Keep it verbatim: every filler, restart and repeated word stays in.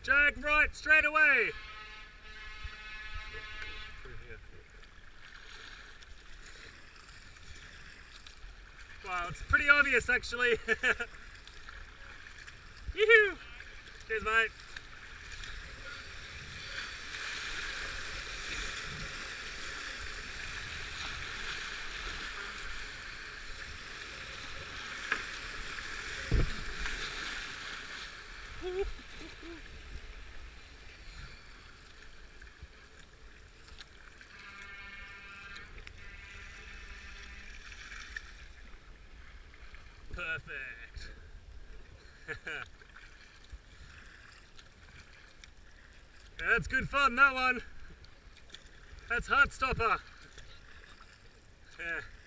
Jag right, straight away. Wow, it's pretty obvious actually. Yoo-hoo! Cheers, mate. Perfect. Yeah, that's good fun, that one. That's Heartstopper. Yeah.